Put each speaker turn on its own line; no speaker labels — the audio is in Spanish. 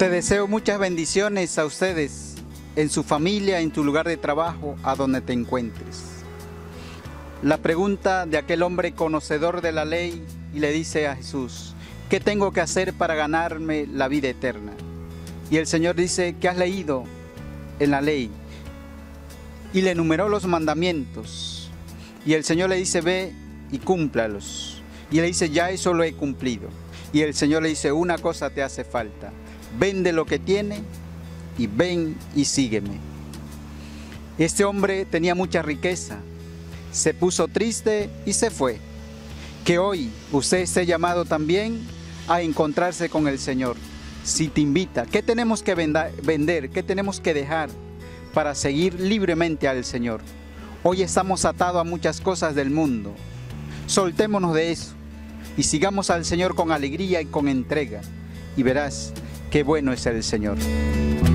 Te deseo muchas bendiciones a ustedes, en su familia, en tu lugar de trabajo, a donde te encuentres. La pregunta de aquel hombre conocedor de la ley y le dice a Jesús: ¿qué tengo que hacer para ganarme la vida eterna? Y el Señor dice: ¿qué has leído en la ley? Y le enumeró los mandamientos. Y el Señor le dice: ve y cúmplalos. Y le dice: ya eso lo he cumplido. Y el Señor le dice: una cosa te hace falta. Vende lo que tiene y ven y sígueme. Este hombre tenía mucha riqueza, se puso triste y se fue. Que hoy usted esté llamado también a encontrarse con el Señor. Si te invita, ¿qué tenemos que vender? ¿Qué tenemos que dejar para seguir libremente al Señor? Hoy estamos atados a muchas cosas del mundo. Soltémonos de eso y sigamos al Señor con alegría y con entrega, y verás qué bueno es el Señor.